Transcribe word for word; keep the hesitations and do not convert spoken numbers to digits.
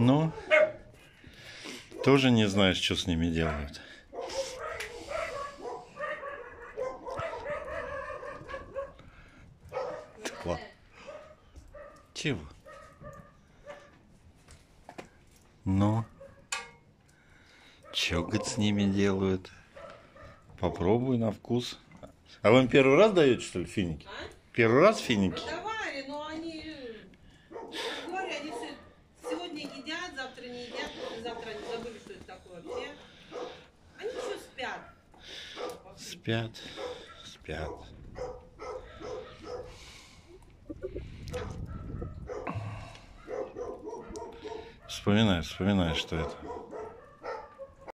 Ну, тоже не знаешь, что с ними делают. Тва. Чего? Ну, что, говорит, с ними делают? Попробуй на вкус. А вы им первый раз даете, что ли, финики? А? Первый раз финики? Давали, но они, говорю, они сегодня едят, завтра не едят, завтра они забыли, что это такое вообще. Они еще спят. Спят, спят. Вспоминай, вспоминай, что это.